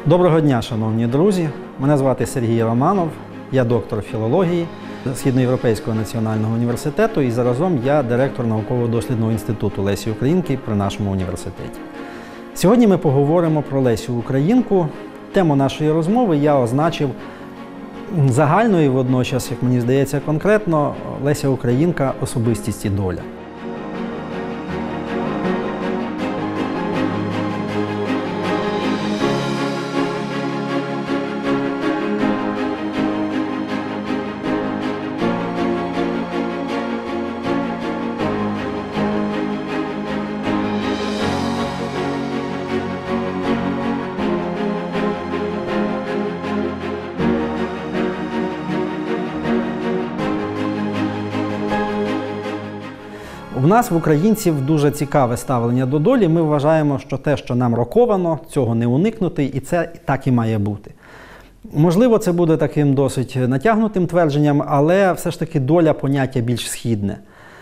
Доброго дня, шановні друзі! Мене звати Сергій Романов, я доктор філології Східноєвропейського національного університету і заразом я директор науково-дослідного інституту Лесі Українки при нашому університеті. Сьогодні ми поговоримо про Лесю Українку. Тему нашої розмови я означив загально і водночас, як мені здається, конкретно Леся Українка – особистість і доля. У нас, в українців, дуже цікаве ставлення до долі. Ми вважаємо, що те, що нам роковано, цього не уникнути, і це так і має бути. Можливо, це буде таким досить натягнутим твердженням, але все ж таки доля – поняття більш східне.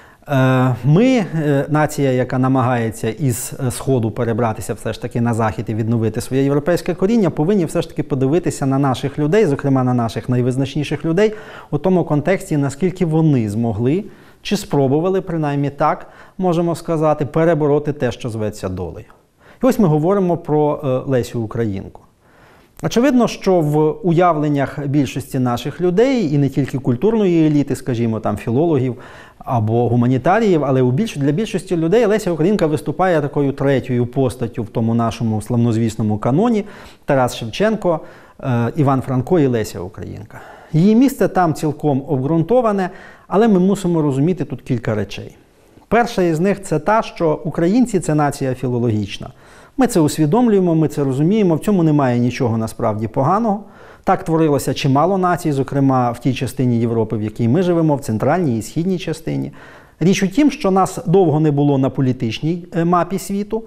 Ми, нація, яка намагається із Сходу перебратися все ж таки на Захід і відновити своє європейське коріння, повинні все ж таки подивитися на наших людей, зокрема на наших найвизначніших людей, у тому контексті, наскільки вони змогли, чи спробували, принаймні так, можемо сказати, перебороти те, що зветься долею. І ось ми говоримо про Лесю Українку. Очевидно, що в уявленнях більшості наших людей, і не тільки культурної еліти, скажімо, там філологів або гуманітаріїв, але для більшості людей Леся Українка виступає такою третьою постаттю в тому нашому славнозвісному каноні – Тарас Шевченко, Іван Франко і Леся Українка. Її місце там цілком обґрунтоване, але ми мусимо розуміти тут кілька речей. Перша із них – це та, що українці – це нація філологічна. Ми це усвідомлюємо, ми це розуміємо, в цьому немає нічого насправді поганого. Так творилося чимало націй, зокрема в тій частині Європи, в якій ми живемо, в центральній і східній частині. Річ у тім, що нас довго не було на політичній мапі світу,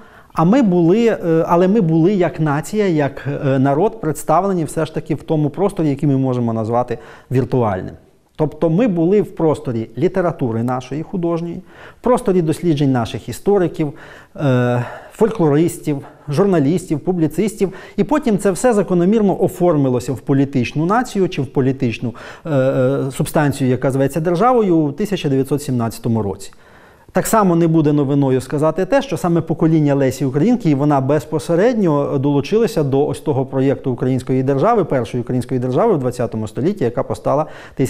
але ми були як нація, як народ представлені все ж таки в тому просторі, який ми можемо назвати віртуальним. Тобто ми були в просторі літератури нашої художньої, в просторі досліджень наших істориків, фольклористів, журналістів, публіцистів, і потім це все закономірно оформилося в політичну націю чи в політичну субстанцію, яка зветься державою, у 1917 році. Так само не буде новиною сказати те, що саме покоління Лесі Українки, і вона безпосередньо долучилася до ось того проєкту української держави, першої української держави в ХХ столітті, яка постала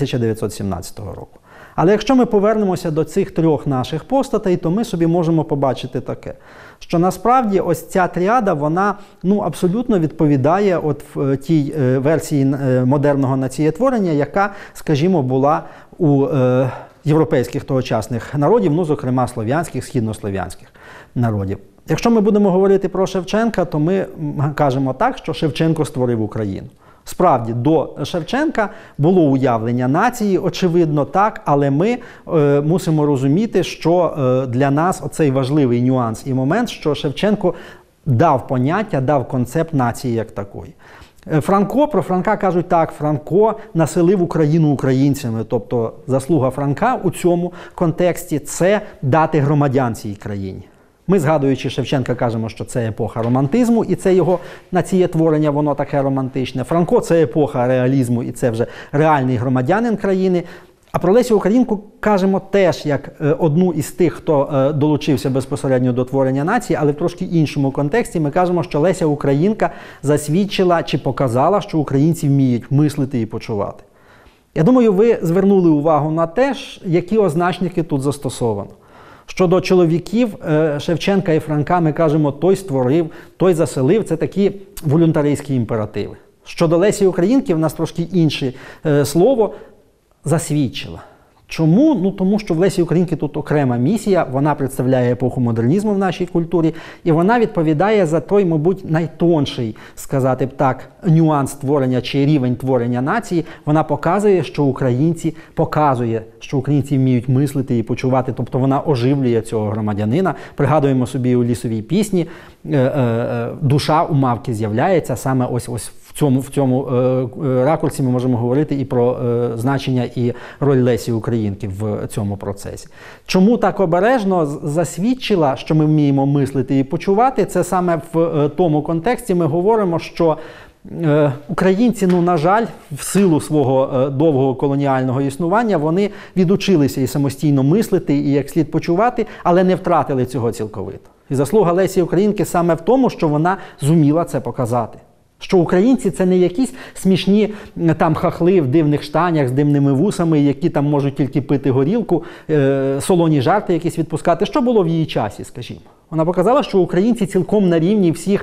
1917 року. Але якщо ми повернемося до цих трьох наших постатей, то ми собі можемо побачити таке, що насправді ось ця тріада, вона абсолютно відповідає в тій версії модерного націєтворення, яка, скажімо, була у європейських тогочасних народів, зокрема слов'янських, східнослов'янських народів. Якщо ми будемо говорити про Шевченка, то ми кажемо так, що Шевченко створив Україну. Справді, до Шевченка було уявлення нації, очевидно, так, але ми мусимо розуміти, що для нас оцей важливий нюанс і момент, що Шевченко дав поняття, дав концепт нації як такої. Про Франка кажуть так, Франко населив Україну українцями, тобто заслуга Франка у цьому контексті – це дати громадян цій країні. Ми, згадуючи Шевченка, кажемо, що це епоха романтизму, і це його націєтворення, воно таке романтичне. Франко – це епоха реалізму, і це вже реальний громадянин країни. А про Лесю Українку кажемо теж як одну із тих, хто долучився безпосередньо до творення нації, але в трошки іншому контексті ми кажемо, що Леся Українка засвідчила чи показала, що українці вміють мислити і почувати. Я думаю, ви звернули увагу на те, які означники тут застосовано. Щодо чоловіків Шевченка і Франка ми кажемо той створив, той заселив – це такі волюнтаристські імперативи. Щодо Лесі Українки в нас трошки інше слово – засвідчила. Чому? Тому що в Лесі Українки тут окрема місія, вона представляє епоху модернізму в нашій культурі, і вона відповідає за той, мабуть, найтонший, сказати б так, нюанс творення чи рівень творення нації. Вона показує, що українці вміють мислити і почувати, тобто вона оживлює цього громадянина. Пригадуємо собі у лісовій пісні, душа у мавки з'являється саме ось в цьому ракурсі ми можемо говорити і про значення і роль Лесі Українки в цьому процесі. Чому так обережно засвідчила, що ми вміємо мислити і почувати? Це саме в тому контексті ми говоримо, що Українці, на жаль, в силу свого довгого колоніального існування, вони відучилися і самостійно мислити, і як слід почувати, але не втратили цього цілковито. І заслуга Лесі Українки саме в тому, що вона зуміла це показати. Що українці – це не якісь смішні там хахли в дивних штанях з дивними вусами, які там можуть тільки пити горілку, солоні жарти якісь відпускати. Що було в її часі, скажімо? Вона показала, що українці цілком на рівні всіх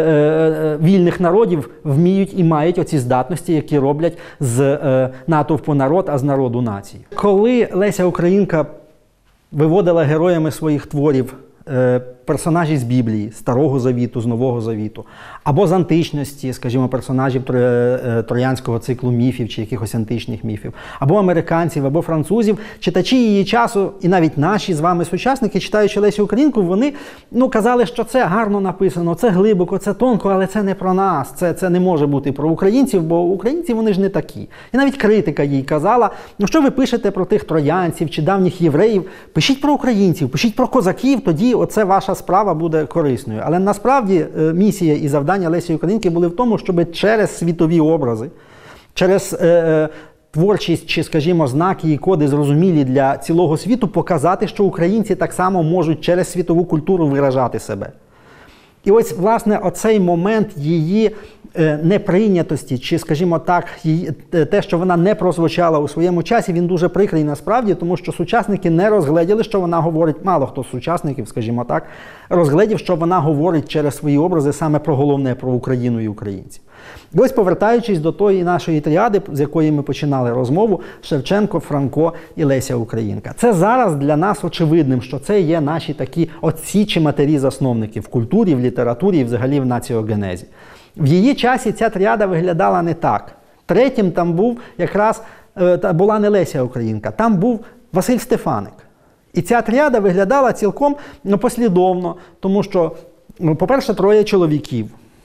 вільних народів вміють і мають оці здатності, які роблять з натовпу народ, а з народу націю. Коли Леся Українка виводила героями своїх творів персонажі з Біблії, Старого Завіту, з Нового Завіту, або з античності, скажімо, персонажів троянського циклу міфів чи якихось античних міфів, або американців, або французів, читачі її часу, і навіть наші з вами сучасники, читаючи Лесю Українку, вони казали, що це гарно написано, це глибоко, це тонко, але це не про нас, це не може бути про українців, бо українці вони ж не такі. І навіть критика їй казала, що ви пишете про тих троянців чи давніх євреїв, пишіть про українців, пишіть про козаків, тоді оце ваша справа буде корисною. Але насправді місія і завдання Лесі Українки були в тому, щоб через світові образи, через творчість чи, скажімо, знаки і коди зрозумілі для цілого світу, показати, що українці так само можуть через світову культуру виражати себе. І ось, власне, оцей момент її неприйнятості, чи, скажімо так, те, що вона не прозвучала у своєму часі, він дуже прикрий насправді, тому що сучасники не розгледіли, що вона говорить, мало хто з сучасників, скажімо так, розгледів, що вона говорить через свої образи саме про головне, про Україну і українців. І ось, повертаючись до тої нашої тріади, з якої ми починали розмову, Шевченко, Франко і Леся Українка. Це зараз для нас очевидним, що це є наші такі отці чи матері-засновники в культурі, в літературі і взагалі в націогенезі. В її часі ця тріада виглядала не так. Третім там був якраз, була не Леся Українка, там був Василь Стефаник. І ця тріада виглядала цілком послідовно, тому що, по-перше, троє чоловіків.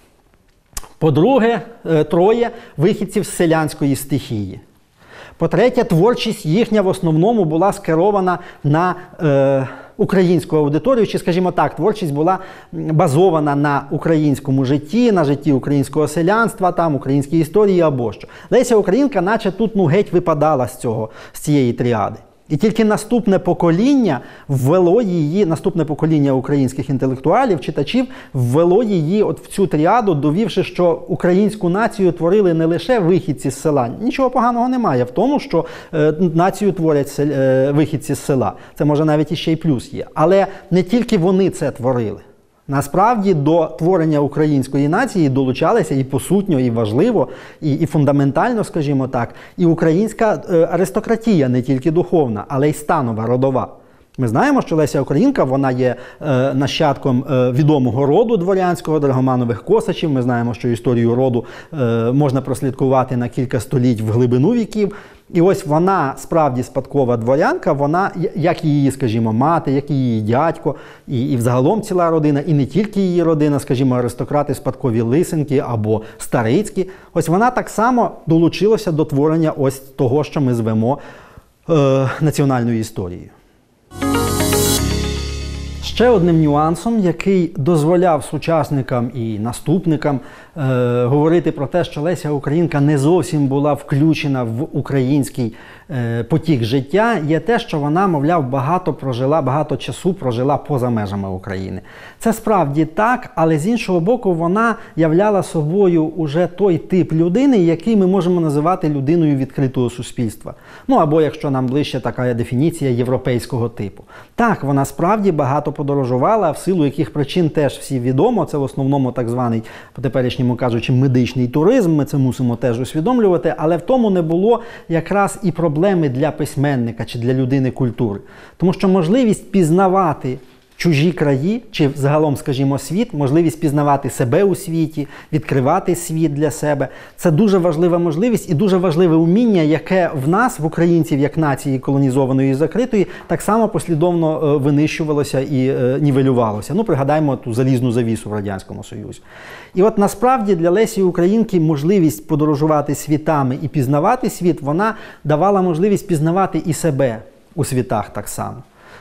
По-друге, троє вихідців з селянської стихії. По-третє, творчість їхня в основному була скерована на українську аудиторію, чи, скажімо так, творчість була базована на українському житті, на житті українського селянства, там, українській історії або що. Леся Українка наче тут нагеть випадала з цієї тріади. І тільки наступне покоління ввело її, наступне покоління українських інтелектуалів, читачів, ввело її от в цю тріаду, довівши, що українську націю творили не лише вихідці з села. Нічого поганого немає в тому, що націю творять вихідці з села. Це може навіть іще й плюс є. Але не тільки вони це творили. Насправді до творення української нації долучалися і посутньо, і важливо, і фундаментально, скажімо так, і українська аристократія, не тільки духовна, але й станова, родова. Ми знаємо, що Леся Українка, вона є нащадком відомого роду дворянського, Драгоманових Косачів. Ми знаємо, що історію роду можна прослідкувати на кілька століть в глибину віків. І ось вона, справді спадкова дворянка, вона, як і її, скажімо, мати, як і її дядько, і взагалом ціла родина, і не тільки її родина, скажімо, аристократи спадкові Лисенки або Старицькі. Ось вона так само долучилася до творення ось того, що ми звемо національною історією. Ще одним нюансом, який дозволяв сучасникам і наступникам говорити про те, що Леся Українка не зовсім була включена в український потік життя, є те, що вона, мовляв, багато часу прожила поза межами України. Це справді так, але з іншого боку вона являла собою уже той тип людини, який ми можемо називати людиною відкритого суспільства. Ну або, якщо нам ближче така дефініція, європейського типу. Так, вона справді багато подорожувала, в силу яких причин теж всі відомо, це в основному так званий, по-теперішньому кажучи, медичний туризм, ми це мусимо теж усвідомлювати, але в тому не було якраз і проблеми для письменника чи для людини культури. Тому що можливість пізнавати чужі краї, чи загалом, скажімо, світ, можливість пізнавати себе у світі, відкривати світ для себе. Це дуже важлива можливість і дуже важливе уміння, яке в нас, в українців, як нації колонізованої і закритої, так само послідовно винищувалося і нівелювалося. Ну, пригадаймо ту залізну завісу в Радянському Союзі. І от насправді для Лесі Українки можливість подорожувати світами і пізнавати світ, вона давала можливість пізнавати і себе у світах так само.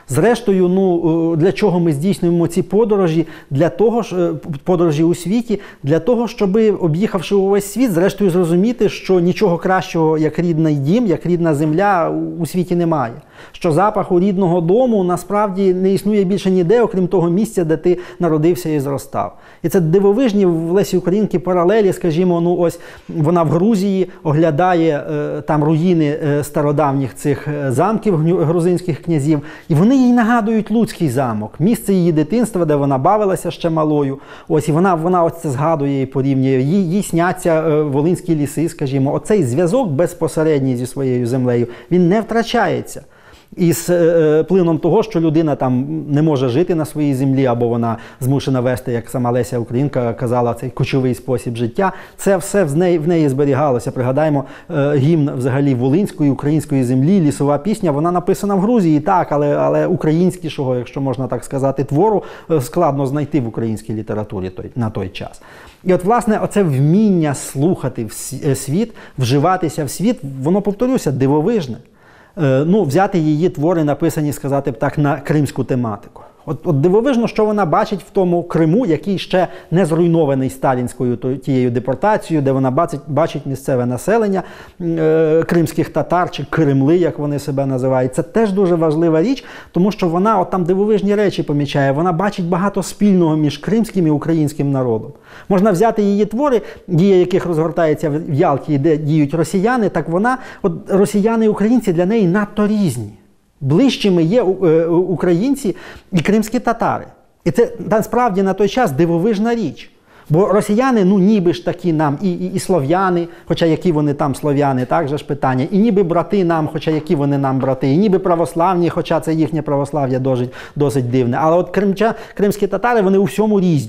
Зрештою, ну, для чого ми здійснюємо ці подорожі? Для того ж, подорожі у світі, для того, щоб, об'їхавши увесь світ, зрештою зрозуміти, що нічого кращого, як рідний дім, як рідна земля у світі немає. Що запаху рідного дому насправді не існує більше ніде, окрім того місця, де ти народився і зростав. І це дивовижні в Лесі Українки паралелі, скажімо, ну ось вона в Грузії оглядає там руїни стародавніх цих замків грузинських князів, і вони їй нагадують Луцький замок, місце її дитинства, де вона бавилася ще малою. Ось, і вона ось це згадує і порівнює. Їй сняться волинські ліси, скажімо. Оцей зв'язок безпосередній зі своєю землею, він не втрачається. І з плином того, що людина там не може жити на своїй землі, або вона змушена вести, як сама Леся Українка казала, цей кочовий спосіб життя, це все в неї зберігалося. Пригадаємо, гімн взагалі волинської, української землі, лісова пісня, вона написана в Грузії, так, але українськішого, якщо можна так сказати, твору складно знайти в українській літературі на той час. І от, власне, оце вміння слухати світ, вживатися в світ, воно, повторюся, дивовижне. Ну, взяти її твори, написані, сказати б так, на кримську тематику. От дивовижно, що вона бачить в тому Криму, який ще не зруйнований сталінською тією депортацією, де вона бачить місцеве населення кримських татар, чи кремли, як вони себе називають. Це теж дуже важлива річ, тому що вона от там дивовижні речі помічає. Вона бачить багато спільного між кримським і українським народом. Можна взяти її твори, дія яких розгортається в Ялті, де діють росіяни, так вона, от росіяни і українці для неї надто різні. Ближчими є українці і кримські татари. І це насправді на той час дивовижна річ. Бо росіяни, ну ніби ж такі нам, і слов'яни, хоча які вони там слов'яни, так же ж питання, і ніби брати нам, хоча які вони нам брати, і ніби православні, хоча це їхнє православ'я досить дивне. Але от кримські татари, вони у всьому різні.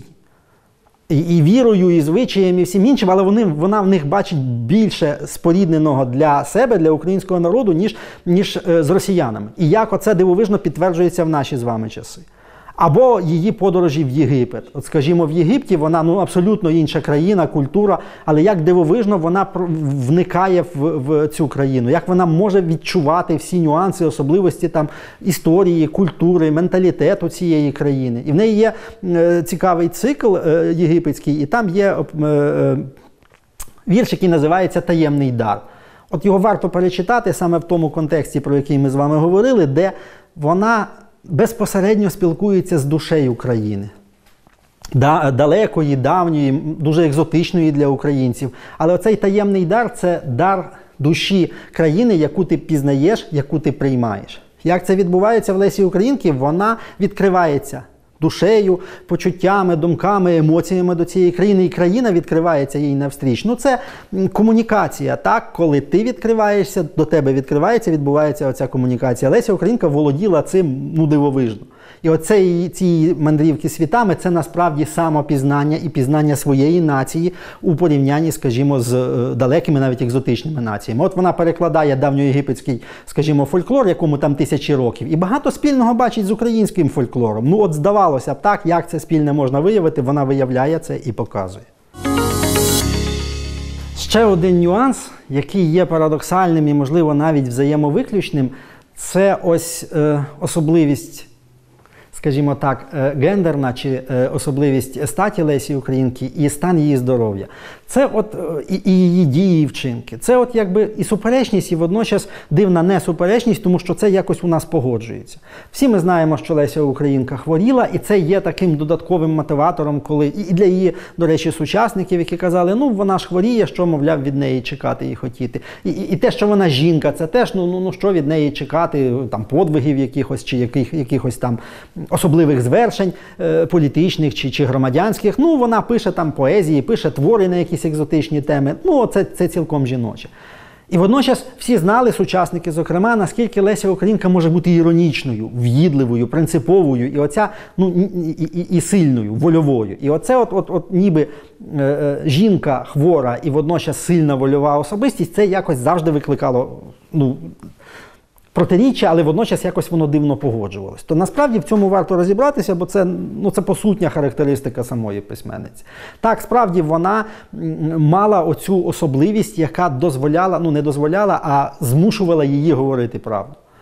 І вірою, і звичаями, і всім іншим, але вона в них бачить більше спорідненого для себе, для українського народу, ніж з росіянами. І як оце дивовижно підтверджується в наші з вами часи. Або її подорожі в Єгипет. От, скажімо, в Єгипті вона абсолютно інша країна, культура, але як дивовижно вона вникає в цю країну, як вона може відчувати всі нюанси, особливості там історії, культури, менталітету цієї країни. І в неї є цікавий цикл єгипетський, і там є вірш, який називається «Таємний дар». От його варто перечитати саме в тому контексті, про який ми з вами говорили, де вона безпосередньо спілкується з душею країни. Далекої, давньої, дуже екзотичної для українців. Але оцей таємний дар – це дар душі країни, яку ти пізнаєш, яку ти приймаєш. Як це відбувається в Лесі Українки? Вона відкривається душею, почуттями, думками, емоціями до цієї країни, і країна відкривається їй навстріч. Ну, це комунікація, так? Коли ти відкриваєшся, до тебе відкривається, відбувається оця комунікація. Леся Українка володіла цим, ну, дивовижно. І оце ці мандрівки світами – це насправді самопізнання і пізнання своєї нації у порівнянні, скажімо, з далекими, навіть екзотичними націями. От вона перекладає давньоєгипетський, скажімо, фольклор, якому там тисячі років, і багато спільного бачить з українським фольклором. Ну от здавалося б так, як це спільне можна виявити, вона виявляє це і показує. Ще один нюанс, який є парадоксальним і, можливо, навіть взаємовиключним, це ось особливість, скажімо так, гендерна чи особливість статі Лесі Українки і стан її здоров'я. Це от і її дії, і вчинки. Це от якби і суперечність, і водночас дивна несуперечність, тому що це якось у нас погоджується. Всі ми знаємо, що Леся Українка хворіла, і це є таким додатковим мотиватором, коли і для її, до речі, сучасників, які казали, ну вона ж хворіє, що, мовляв, від неї чекати і хотіти. І те, що вона жінка, це теж, ну що від неї чекати, там подвигів якихось, чи якихось там особливих звершень політичних чи громадянських. Ну, вона пише там поезії, пише твори на якісь екзотичні теми. Ну, це цілком жіноче. І водночас всі знали, сучасники, зокрема, наскільки Леся Українка може бути іронічною, в'їдливою, принциповою, і оця, ну, і сильною, вольовою. І оце от ніби жінка хвора і водночас сильна вольова особистість, це якось завжди викликало, ну, протиріччя, але водночас якось воно дивно погоджувалось. То насправді в цьому варто розібратися, бо це посутня характеристика самої письменниці. Так, справді вона мала оцю особливість, яка дозволяла, ну не дозволяла, а змушувала її говорити правду.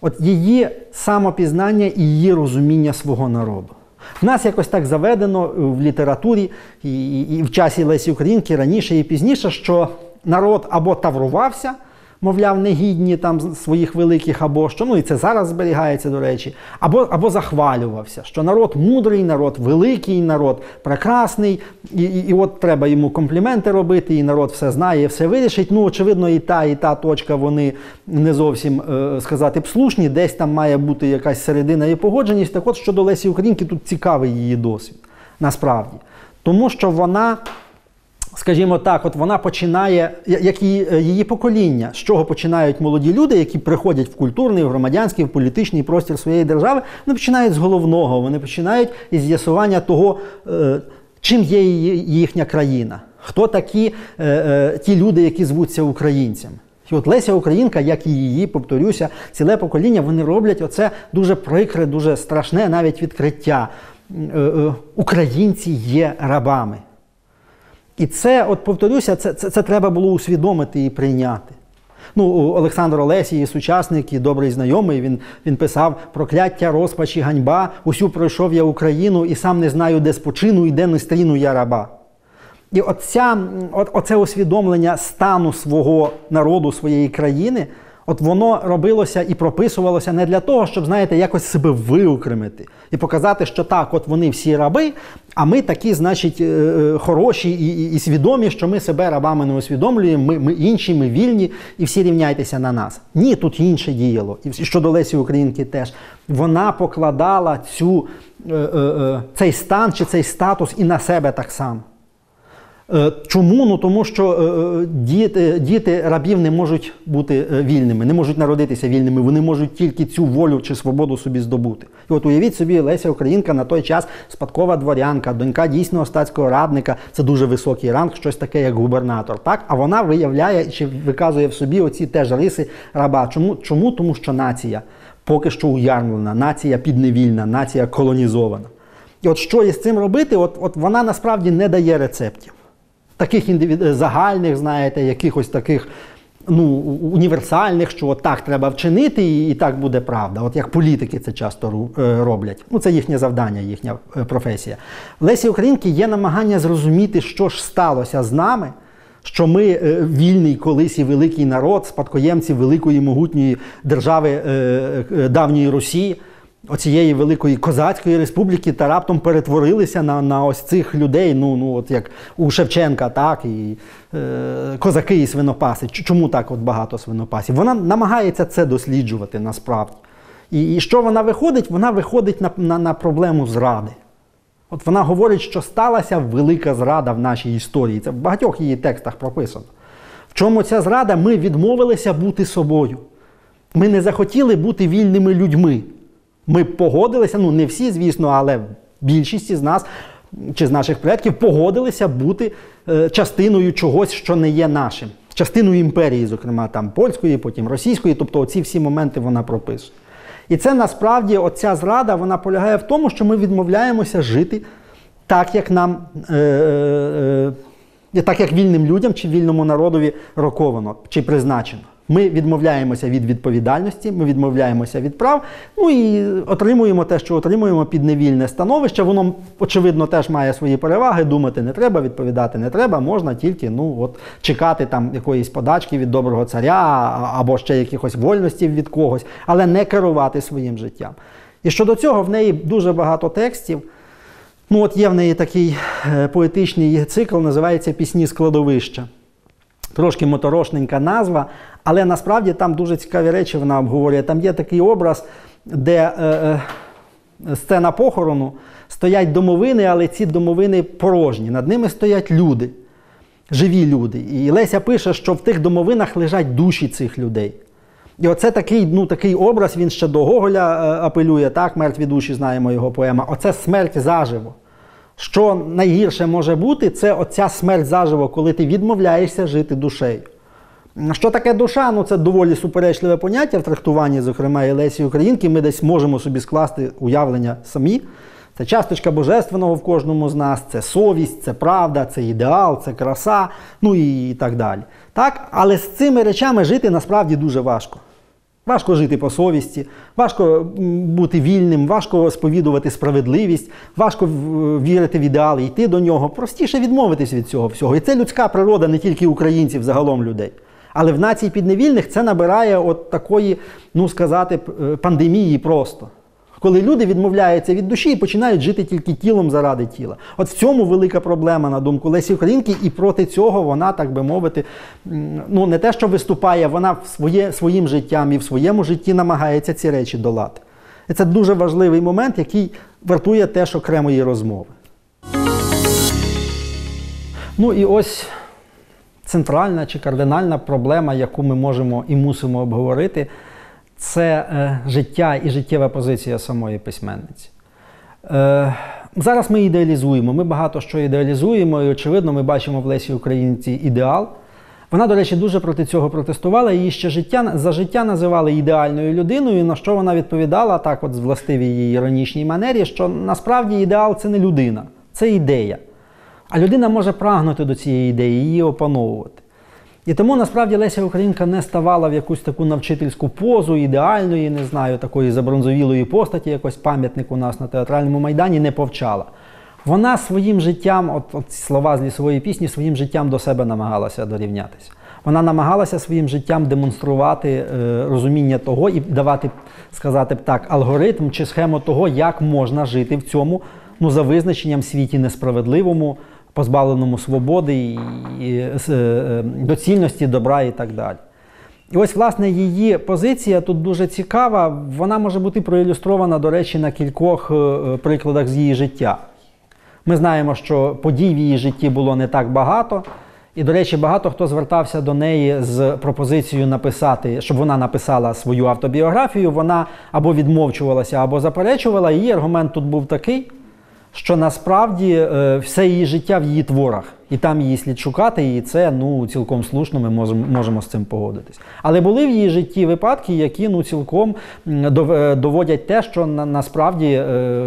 От її самопізнання і її розуміння свого народу. В нас якось так заведено в літературі і в часі Лесі Українки раніше і пізніше, що народ або таврувався, мовляв, негідні там своїх великих або що, ну і це зараз зберігається, до речі, або захвалювався, що народ мудрий, народ великий, народ прекрасний, і от треба йому компліменти робити, і народ все знає, все вирішить. Ну, очевидно, і та точка, вони не зовсім, сказати б, слушні, десь там має бути якась середина і погодженість. Так от, щодо Лесі Українки, тут цікавий її досвід, насправді. Тому що вона, скажімо так, от вона починає, як і її покоління, з чого починають молоді люди, які приходять в культурний, в громадянський, в політичний простір своєї держави, вони починають з головного, вони починають із з'ясування того, чим є їхня країна, хто такі ті люди, які звуться українцями. І от Леся Українка, як і її, повторюся, ціле покоління, вони роблять оце дуже прикре, дуже страшне навіть відкриття. Українці є рабами. І це, от повторюся, це треба було усвідомити і прийняти. Ну, Олександр Олесь, її сучасник і добрий знайомий, він писав: «Прокляття, розпач і ганьба, усю пройшов я Україну, і сам не знаю, де спочину, і де не стріну я раба». І оце усвідомлення стану свого народу, своєї країни, от воно робилося і прописувалося не для того, щоб, знаєте, якось себе виокремити і показати, що так, от вони всі раби, а ми такі, значить, хороші і свідомі, що ми себе рабами не усвідомлюємо, ми інші, ми вільні, і всі рівняйтеся на нас. Ні, тут інше діяло. І щодо Лесі Українки теж. Вона покладала цей стан чи цей статус і на себе так само. Чому? Ну, тому що діти рабів не можуть бути вільними, не можуть народитися вільними, вони можуть тільки цю волю чи свободу собі здобути. І от уявіть собі, Леся Українка на той час спадкова дворянка, донька дійсного статського радника, це дуже високий ранг, щось таке, як губернатор, так? А вона виявляє чи виказує в собі оці теж риси раба. Чому? Тому що нація поки що уярмлена, нація підневільна, нація колонізована. І от що із цим робити? От вона насправді не дає рецептів. Таких загальних, знаєте, якихось таких, ну, універсальних, що от так треба вчинити і так буде правда. От як політики це часто роблять. Ну, це їхнє завдання, їхня професія. В Лесі Українки є намагання зрозуміти, що ж сталося з нами, що ми вільний колись і великий народ, спадкоємці великої могутньої держави давньої Росії, оцієї великої козацької республіки, та раптом перетворилися на ось цих людей, ну от як у Шевченка, так, і козаки і свинопаси. Чому так от багато свинопасів? Вона намагається це досліджувати насправді. І що вона виходить? Вона виходить на проблему зради. От вона говорить, що сталася велика зрада в нашій історії. Це в багатьох її текстах прописано. В чому ця зрада? Ми відмовилися бути собою. Ми не захотіли бути вільними людьми. Ми погодилися, ну не всі, звісно, але більшість із нас, чи з наших предків, погодилися бути частиною чогось, що не є нашим. Частиною імперії, зокрема, там польської, потім російської, тобто оці всі моменти вона прописує. І це насправді, оця зрада, вона полягає в тому, що ми відмовляємося жити так, як нам, так як вільним людям чи вільному народові роковано, чи призначено. Ми відмовляємося від відповідальності, ми відмовляємося від прав, ну і отримуємо те, що отримуємо, підневільне становище. Воно, очевидно, теж має свої переваги, думати не треба, відповідати не треба, можна тільки, ну, от, чекати там якоїсь подачки від доброго царя або ще якихось вольностей від когось, але не керувати своїм життям. І щодо цього в неї дуже багато текстів. Ну, от є в неї такий поетичний цикл, називається «Пісні з кладовища». Трошки моторошненька назва, але насправді там дуже цікаві речі вона обговорює. Там є такий образ, де сцена похорону, стоять домовини, але ці домовини порожні. Над ними стоять люди, живі люди. І Леся пише, що в тих домовинах лежать душі цих людей. І оце такий образ, він ще до Гоголя апелює, так, «Мертві душі», знаємо його поема. Оце смерть заживо. Що найгірше може бути, це оця смерть заживо, коли ти відмовляєшся жити душею. Що таке душа? Ну, це доволі суперечливе поняття в трактуванні, зокрема, і Лесі Українки. Ми десь можемо собі скласти уявлення самі. Це часточка божественного в кожному з нас, це совість, це правда, це ідеал, це краса, ну і так далі. Так? Але з цими речами жити насправді дуже важко. Важко жити по совісті, важко бути вільним, важко сповідувати справедливість, важко вірити в ідеали, йти до нього. Простіше відмовитись від цього всього. І це людська природа не тільки українців, загалом людей. Але в нації підневільних це набирає от такої, ну сказати, пандемії просто. Коли люди відмовляються від душі і починають жити тільки тілом заради тіла. От в цьому велика проблема, на думку Лесі Українки, і проти цього вона, так би мовити, ну не те, що виступає, вона своїм життям і в своєму житті намагається ці речі долати. І це дуже важливий момент, який вартує теж окремої розмови. Ну і ось центральна чи кардинальна проблема, яку ми можемо і мусимо обговорити, це життя і життєва позиція самої письменниці. Зараз ми ідеалізуємо, ми багато що ідеалізуємо, і, очевидно, ми бачимо в Лесі Українці ідеал. Вона, до речі, дуже проти цього протестувала, її ще за життя називали ідеальною людиною, на що вона відповідала, так от з властивій її іронічній манері, що насправді ідеал – це не людина, це ідея. А людина може прагнути до цієї ідеї, її опановувати. І тому, насправді, Леся Українка не ставала в якусь таку навчительську позу, ідеальної, не знаю, такої забронзовілої постаті, якось пам'ятник у нас на театральному майдані, не повчала. Вона своїм життям, от слова з лісової пісні, своїм життям до себе намагалася дорівнятися. Вона намагалася своїм життям демонструвати розуміння того і давати, сказати б так, алгоритм чи схему того, як можна жити в цьому, ну, за визначенням, світі несправедливому, позбавленому свободи, і доцільності, добра і так далі. І ось, власне, її позиція тут дуже цікава. Вона може бути проілюстрована, до речі, на кількох прикладах з її життя. Ми знаємо, що подій в її житті було не так багато. І, до речі, багато хто звертався до неї з пропозицією написати, щоб вона написала свою автобіографію. Вона або відмовчувалася, або заперечувала. Її аргумент тут був такий, що насправді все її життя в її творах. І там її слід шукати, і це, ну, цілком слушно, ми можемо з цим погодитись. Але були в її житті випадки, які, ну, цілком доводять те, що насправді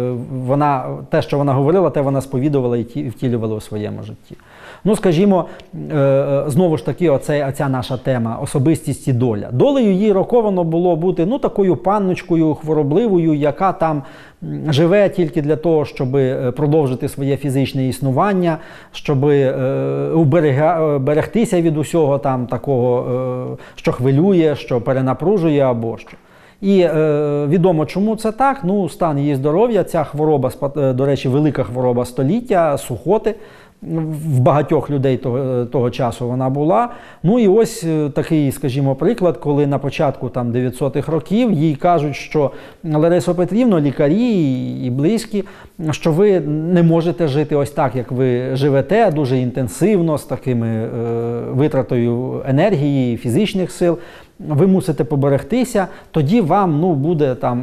те, що вона говорила, те вона сповідувала і втілювала у своєму житті. Ну, скажімо, знову ж таки, оця наша тема – особистість і доля. Долею їй роковано було бути, ну, такою панночкою хворобливою, яка там живе тільки для того, щоб продовжити своє фізичне існування, щоб берегтися від усього там такого, що хвилює, що перенапружує або що. І відомо, чому це так. Ну, стан її здоров'я, ця хвороба, до речі, велика хвороба століття, сухоти, в багатьох людей того часу вона була. Ну і ось такий, скажімо, приклад, коли на початку 900-х років їй кажуть, що Ларисо Петрівно, лікарі і близькі, що ви не можете жити ось так, як ви живете, дуже інтенсивно, з такими витратою енергії, фізичних сил. Ви мусите поберегтися, тоді вам, ну, буде там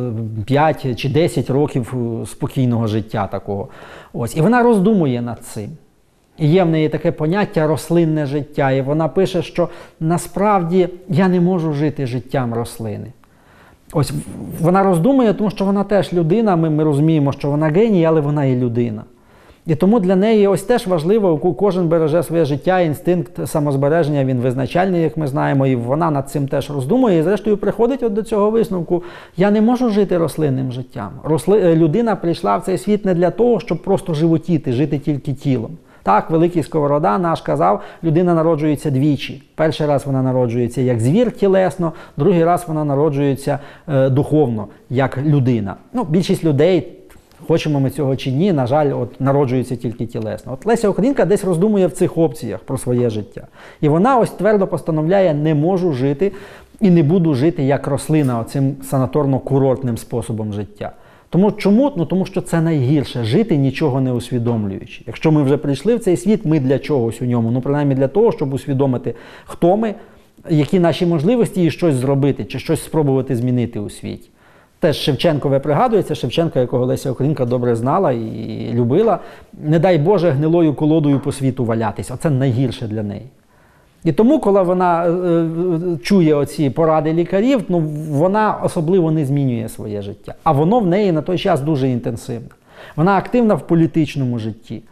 5 чи 10 років спокійного життя такого. Ось. І вона роздумує над цим. І є в неї таке поняття рослинне життя. І вона пише, що насправді я не можу жити життям рослини. Ось вона роздумує, тому що вона теж людина, ми розуміємо, що вона геній, але вона і людина. І тому для неї ось теж важливо, кожен береже своє життя, інстинкт самозбереження, він визначальний, як ми знаємо, і вона над цим теж роздумує, і зрештою приходить от до цього висновку: я не можу жити рослинним життям. Людина прийшла в цей світ не для того, щоб просто животіти, жити тільки тілом. Так, великий Сковорода наш казав, людина народжується двічі. Перший раз вона народжується як звір тілесно, другий раз вона народжується духовно, як людина. Ну, більшість людей, хочемо ми цього чи ні, на жаль, народжується тільки тілесно. От Леся Українка десь роздумує в цих опціях про своє життя. І вона ось твердо постановляє: не можу жити і не буду жити як рослина, оцим санаторно-курортним способом життя. Чому? Ну, тому що це найгірше – жити, нічого не усвідомлюючи. Якщо ми вже прийшли в цей світ, ми для чогось у ньому? Ну, принаймні для того, щоб усвідомити, хто ми, які наші можливості і щось зробити, чи щось спробувати змінити у світі. Теж Шевченкове пригадується, Шевченка, якого Леся Українка добре знала і любила. Не дай Боже гнилою колодою по світу валятись. Оце найгірше для неї. І тому, коли вона чує оці поради лікарів, ну, вона особливо не змінює своє життя. А воно в неї на той час дуже інтенсивне. Вона активна в політичному житті.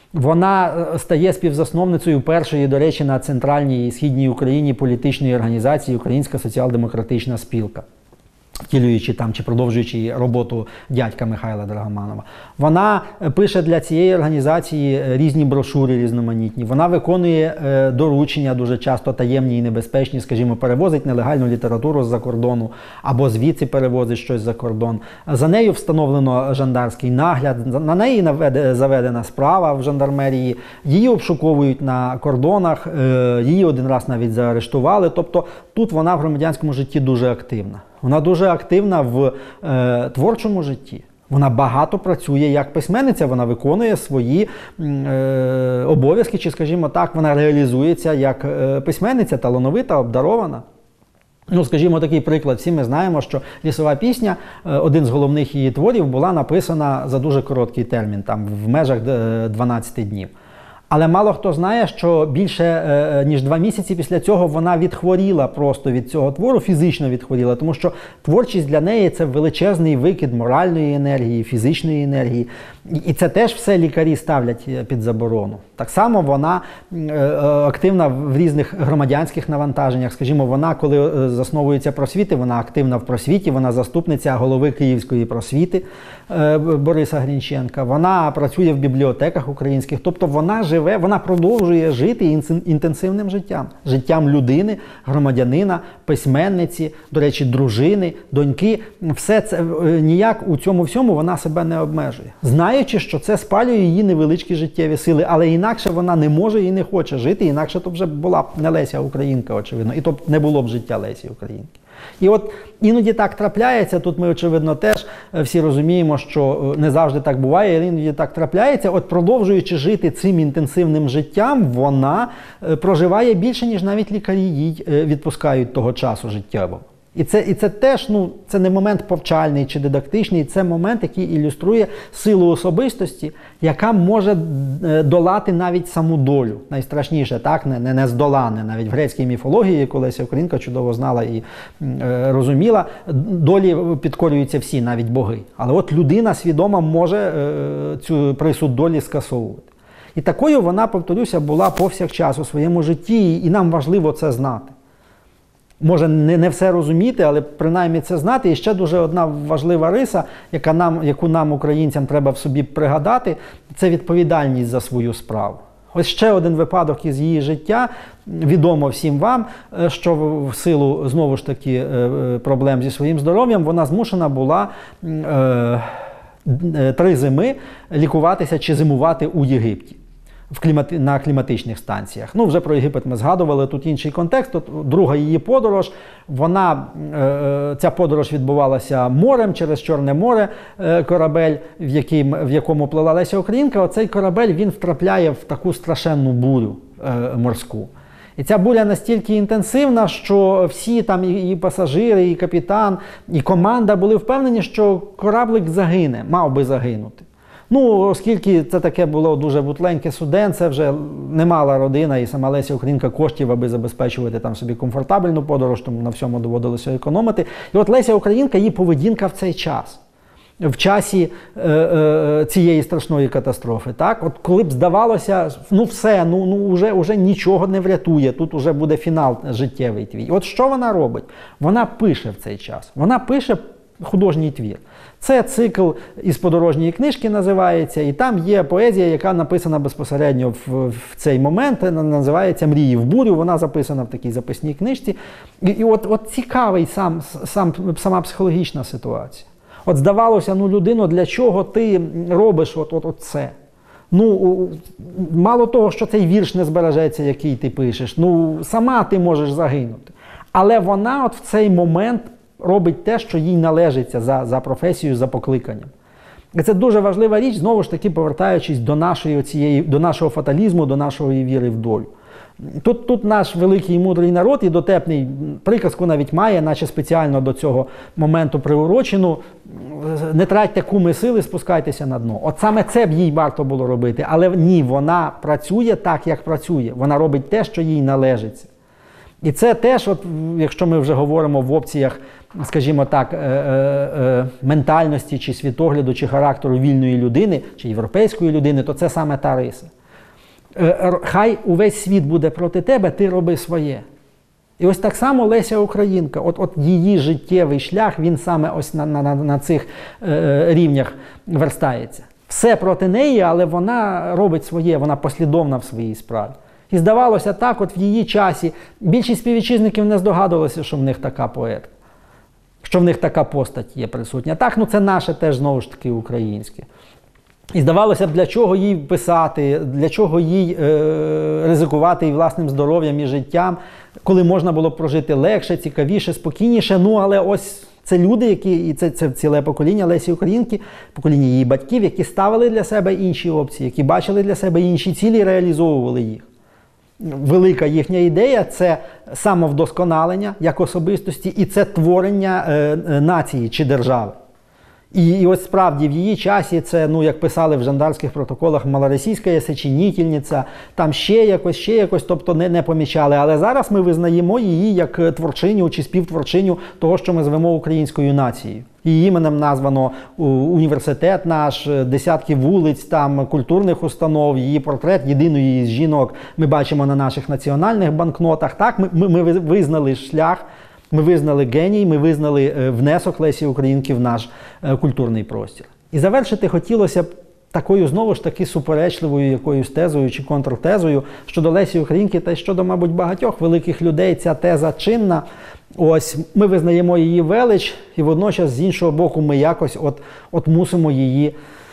Вона стає співзасновницею першої, до речі, на центральній і східній Україні політичної організації Українська соціал-демократична спілка, втілюючи там чи продовжуючи роботу дядька Михайла Драгоманова. Вона пише для цієї організації різні брошури різноманітні. Вона виконує доручення дуже часто таємні і небезпечні, скажімо, перевозить нелегальну літературу з-за кордону або звідси перевозить щось за кордон. За нею встановлено жандарський нагляд, на неї заведена справа в жандармерії, її обшуковують на кордонах, її один раз навіть заарештували. Тобто тут вона в громадянському житті дуже активна. Вона дуже активна в творчому житті. Вона багато працює як письменниця, вона виконує свої обов'язки, чи, скажімо так, вона реалізується як письменниця, талановита, обдарована. Ну, скажімо, такий приклад. Всі ми знаємо, що «Лісова пісня», один з головних її творів, була написана за дуже короткий термін, там, в межах 12 днів. Але мало хто знає, що більше ніж 2 місяці після цього вона відхворіла просто від цього твору, фізично відхворіла, тому що творчість для неї – це величезний викид моральної енергії, фізичної енергії. І це теж все лікарі ставлять під заборону. Так само вона активна в різних громадянських навантаженнях. Скажімо, вона, коли засновується просвіти, вона активна в просвіті, вона заступниця голови Київської просвіти Бориса Грінченка. Вона працює в бібліотеках українських, тобто вона живе, вона продовжує жити інтенсивним життям. Життям людини, громадянина, письменниці, до речі, дружини, доньки. Все це ніяк у цьому всьому вона себе не обмежує. Знаючи, що це спалює її невеличкі життєві сили, але інакше вона не може і не хоче жити, інакше то вже була б не Леся Українка, очевидно, і то не було б життя Лесі Українки. І от іноді так трапляється, тут ми, очевидно, теж всі розуміємо, що не завжди так буває, іноді так трапляється. От продовжуючи жити цим інтенсивним життям, вона проживає більше, ніж навіть лікарі їй відпускають того часу життєвого. І це теж, ну, це не момент повчальний чи дидактичний, це момент, який ілюструє силу особистості, яка може долати навіть саму долю. Найстрашніше, так, не здолане. Навіть в грецькій міфології, яку Леся Українка чудово знала і розуміла, долі підкорюються всі, навіть боги. Але от людина свідома може цю присуд долі скасовувати. І такою вона, повторюся, була повсякчас у своєму житті, і нам важливо це знати. Може не все розуміти, але принаймні це знати. І ще дуже одна важлива риса, яку нам, українцям, треба в собі пригадати, це відповідальність за свою справу. Ось ще один випадок із її життя. Відомо всім вам, що в силу, знову ж таки, проблем зі своїм здоров'ям, вона змушена була 3 зими лікуватися чи зимувати у Єгипті. На кліматичних станціях. Ну, вже про Єгипет ми згадували, тут інший контекст. Тут друга її подорож, ця подорож відбувалася морем, через Чорне море, корабель, в якому плила Леся Українка. Оцей корабель, він втрапляє в таку страшенну бурю морську. І ця буря настільки інтенсивна, що всі там і пасажири, і капітан, і команда були впевнені, що кораблик загине, мав би загинути. Ну, оскільки це таке було дуже бутленьке суден, це вже немала родина і сама Леся Українка коштів, аби забезпечувати там собі комфортабельну подорож, тому на всьому доводилося економити. І от Леся Українка, її поведінка в цей час, в часі цієї страшної катастрофи, так? От коли б здавалося, ну все, уже нічого не врятує, тут уже буде фінал життєвий твій. От що вона робить? Вона пише в цей час, вона пише художній твір. Це цикл із подорожньої книжки називається, і там є поезія, яка написана безпосередньо в цей момент, називається «Мрії в бурю», вона записана в такій записній книжці. І от цікавий сама психологічна ситуація. От здавалося, людино, для чого ти робиш от це? Ну, мало того, що цей вірш не збережеться, який ти пишеш, сама ти можеш загинути. Але вона от в цей момент робить те, що їй належиться за професією, за покликанням. І це дуже важлива річ, знову ж таки, повертаючись до нашого фаталізму, до нашої віри в долю. Тут наш великий і мудрий народ, і дотепний, приказку навіть має, наче спеціально до цього моменту приурочену: не тратьте куми сили, спускайтеся на дно. От саме це б їй варто було робити. Але ні, вона працює так, як працює. Вона робить те, що їй належиться. І це теж, от, якщо ми вже говоримо в опціях, скажімо так, ментальності, чи світогляду, чи характеру вільної людини, чи європейської людини, то це саме та риса. Хай увесь світ буде проти тебе, ти роби своє. І ось так само Леся Українка, от її життєвий шлях, він саме ось на цих рівнях верстається. Все проти неї, але вона робить своє, вона послідовна в своїй справі. І здавалося так, от в її часі більшість співвітчизників не здогадувалися, що в них така поетка, що в них така постать є присутня. Так, ну це наше теж, знову ж таки, українське. І здавалося б, для чого їй писати, для чого їй ризикувати і власним здоров'ям, і життям, коли можна було б прожити легше, цікавіше, спокійніше. Ну, але ось це люди, які, і це ціле покоління Лесі Українки, покоління її батьків, які ставили для себе інші опції, які бачили для себе інші цілі і реалізовували їх. Велика їхня ідея – це самовдосконалення як особистості, і це творення нації чи держави. І ось справді в її часі це, ну, як писали в жандарських протоколах, малоросійська сочинительниця, там ще якось, тобто не помічали. Але зараз ми визнаємо її як творчиню чи співтворчиню того, що ми звемо українською нацією. Її іменем названо університет наш, десятки вулиць, там, культурних установ, її портрет єдиної з жінок ми бачимо на наших національних банкнотах. Так, ми визнали шлях, ми визнали геній, ми визнали внесок Лесі Українки в наш культурний простір. І завершити хотілося б такою, знову ж таки, суперечливою якоюсь тезою чи контртезою щодо Лесі Українки та й щодо, мабуть, багатьох великих людей ця теза чинна. Ось ми визнаємо її велич, і водночас, з іншого боку, ми якось от мусимо її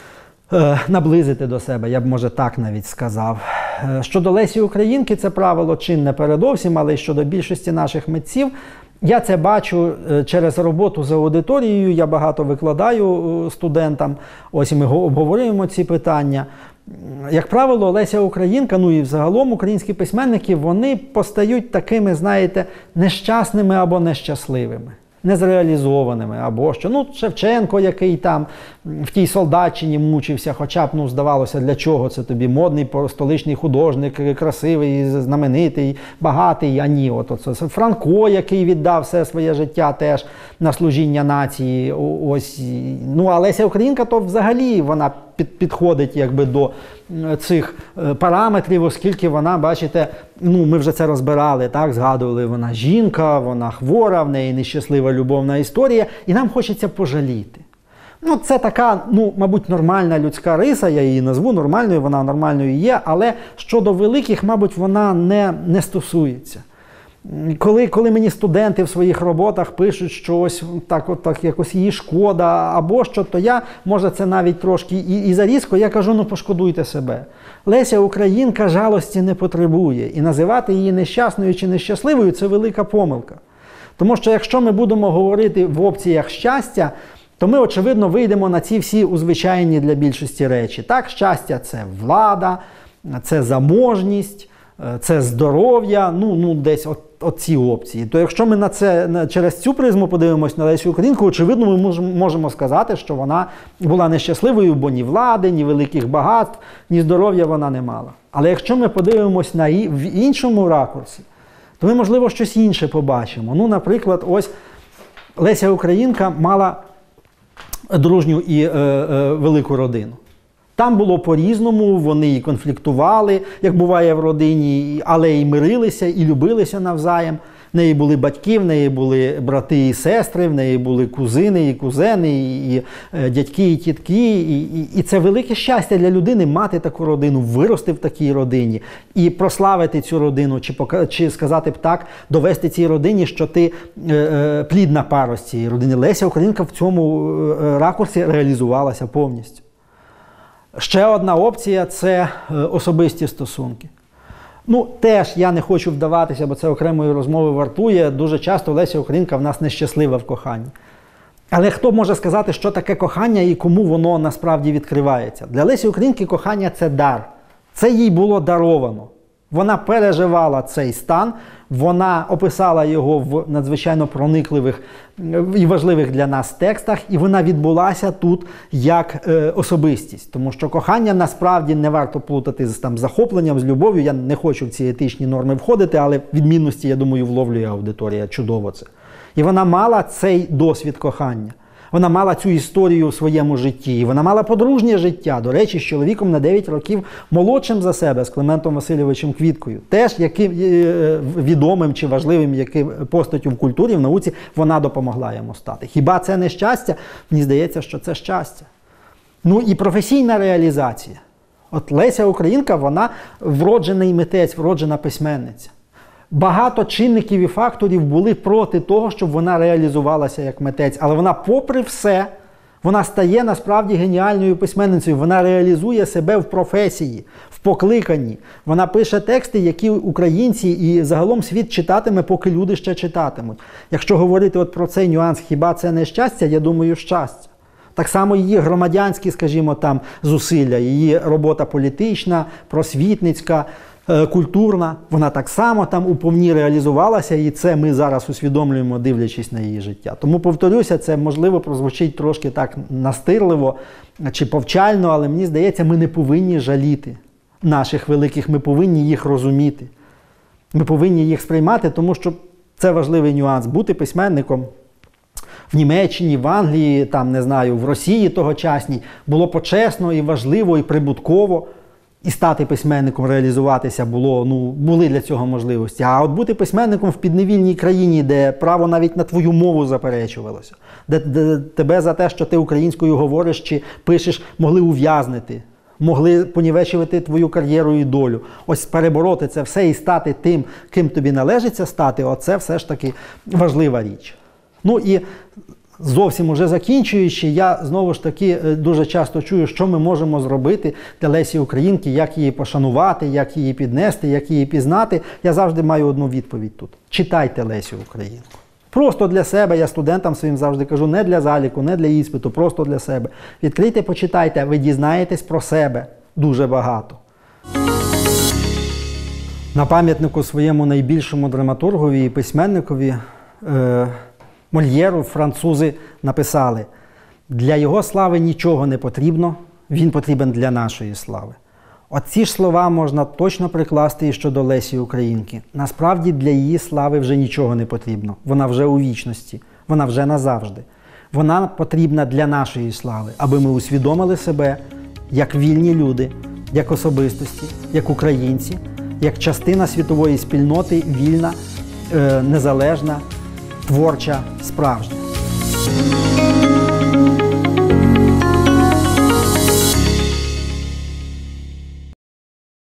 наблизити до себе, я б, може, так навіть сказав. Щодо Лесі Українки це правило чинне передовсім, але й щодо більшості наших митців. Я це бачу через роботу за аудиторією, я багато викладаю студентам, ось і ми обговорюємо ці питання. Як правило, Леся Українка, ну і взагалом українські письменники, вони постають такими, знаєте, нещасними або нещасливими, незреалізованими, або що. Ну, Шевченко, який там в тій Солдатчині мучився, хоча б, ну, здавалося, для чого це тобі? Модний столичний художник, красивий, знаменитий, багатий, а ні. Франко, який віддав все своє життя теж на служіння нації. Ось. Ну, а Леся Українка, то взагалі вона підходить якби до цих параметрів, оскільки вона, бачите, ну, ми вже це розбирали, так, згадували, вона жінка, вона хвора, в неї нещаслива любовна історія, і нам хочеться пожаліти. Ну, це така, ну, мабуть, нормальна людська риса, я її назву нормальною, вона нормальною є, але щодо великих, мабуть, вона не стосується. Коли мені студенти в своїх роботах пишуть, що ось так якось її шкода, або що, то я, може, це навіть трошки і зарізко, я кажу, ну пошкодуйте себе. Леся Українка жалості не потребує, і називати її нещасною чи нещасливою – це велика помилка. Тому що якщо ми будемо говорити в опціях щастя, то ми, очевидно, вийдемо на ці всі узвичайні для більшості речі. Так, щастя – це влада, це заможність, це здоров'я, ну десь от ці опції. То якщо ми через цю призму подивимось на Лесю Українку, очевидно, ми можемо сказати, що вона була нещасливою, бо ні влади, ні великих багатств, ні здоров'я вона не мала. Але якщо ми подивимось в іншому ракурсі, то ми, можливо, щось інше побачимо. Ну, наприклад, ось Леся Українка мала дружню і велику родину. Там було по-різному, вони і конфліктували, як буває в родині, але і мирилися, і любилися навзаєм. В неї були батьки, в неї були брати і сестри, в неї були кузини і кузени, і дядьки і тітки. І це велике щастя для людини мати таку родину, вирости в такій родині, і прославити цю родину, чи сказати б так, довести цій родині, що ти плідна пара з цієї родини. Леся Українка в цьому ракурсі реалізувалася повністю. Ще одна опція – це особисті стосунки. Ну, теж я не хочу вдаватися, бо це окремої розмови вартує. Дуже часто Леся Українка в нас нещаслива в коханні. Але хто може сказати, що таке кохання і кому воно насправді відкривається? Для Лесі Українки кохання – це дар. Це їй було даровано. Вона переживала цей стан, вона описала його в надзвичайно проникливих і важливих для нас текстах, і вона відбулася тут як особистість. Тому що кохання насправді не варто плутати з захопленням, з любов'ю. Я не хочу в ці етичні норми входити, але відмінності, я думаю, вловлює аудиторія чудово це. І вона мала цей досвід кохання. Вона мала цю історію в своєму житті. І вона мала подружнє життя, до речі, з чоловіком на 9 років молодшим за себе, з Климентом Васильовичем Квіткою. Теж яким відомим чи важливим яким постаттю в культурі, в науці вона допомогла йому стати. Хіба це не щастя? Мені здається, що це щастя. Ну і професійна реалізація. От Леся Українка, вона вроджений митець, вроджена письменниця. Багато чинників і факторів були проти того, щоб вона реалізувалася як митець. Але вона, попри все, вона стає насправді геніальною письменницею. Вона реалізує себе в професії, в покликанні. Вона пише тексти, які українці і загалом світ читатиме, поки люди ще читатимуть. Якщо говорити от про цей нюанс, хіба це не щастя? Я думаю, щастя. Так само її громадянські, скажімо, там, зусилля, її робота політична, просвітницька, культурна, вона так само там уповні реалізувалася, і це ми зараз усвідомлюємо, дивлячись на її життя. Тому, повторюся, це, можливо, прозвучить трошки так настирливо чи повчально, але мені здається, ми не повинні жаліти наших великих, ми повинні їх розуміти. Ми повинні їх сприймати, тому що це важливий нюанс. Бути письменником в Німеччині, в Англії, там, не знаю, в Росії тогочасній було почесно і важливо, і прибутково. І стати письменником, реалізуватися були для цього можливості. А от бути письменником в підневільній країні, де право навіть на твою мову заперечувалося, де тебе за те, що ти українською говориш чи пишеш, могли ув'язнити, могли понівечувати твою кар'єру і долю. Ось перебороти це все і стати тим, ким тобі належиться стати, оце все ж таки важлива річ. Ну і зовсім уже закінчуючи, я знову ж таки дуже часто чую, що ми можемо зробити для Лесі Українки, як її пошанувати, як її піднести, як її пізнати. Я завжди маю одну відповідь тут. Читайте Лесю Українку. Просто для себе, я студентам своїм завжди кажу, не для заліку, не для іспиту, просто для себе. Відкрийте, почитайте, ви дізнаєтесь про себе дуже багато. На пам'ятнику своєму найбільшому драматургові і письменникові Мольєру французи написали: «Для його слави нічого не потрібно, він потрібен для нашої слави». Оці ж слова можна точно прикласти і щодо Лесі Українки. Насправді для її слави вже нічого не потрібно. Вона вже у вічності, вона вже назавжди. Вона потрібна для нашої слави, аби ми усвідомили себе як вільні люди, як особистості, як українці, як частина світової спільноти, вільна, незалежна, творча, справжня.